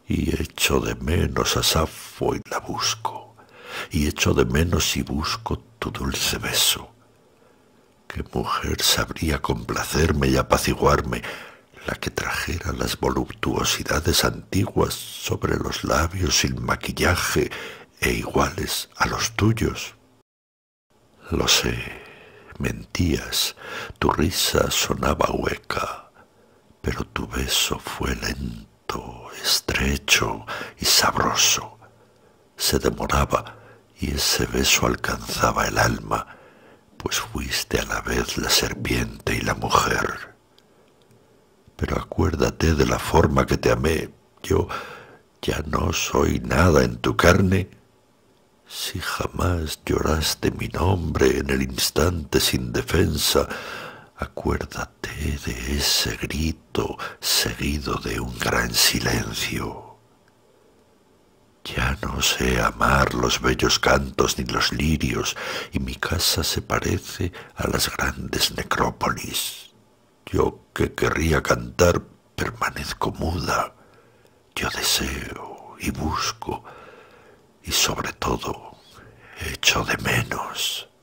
y echo de menos a Safo y la busco, y echo de menos y busco tu dulce beso. ¿Qué mujer sabría complacerme y apaciguarme, la que trajera las voluptuosidades antiguas sobre los labios sin maquillaje e iguales a los tuyos? Lo sé, mentías, tu risa sonaba hueca, pero tu beso fue lento, estrecho y sabroso. Se demoraba y ese beso alcanzaba el alma, pues fuiste a la vez la serpiente y la mujer. Pero acuérdate de la forma que te amé, yo ya no soy nada en tu carne. Si jamás lloraste mi nombre en el instante sin defensa, acuérdate de ese grito seguido de un gran silencio. Ya no sé amar los bellos cantos ni los lirios, y mi casa se parece a las grandes necrópolis. Yo que querría cantar permanezco muda. Yo deseo y busco, y sobre todo echo de menos.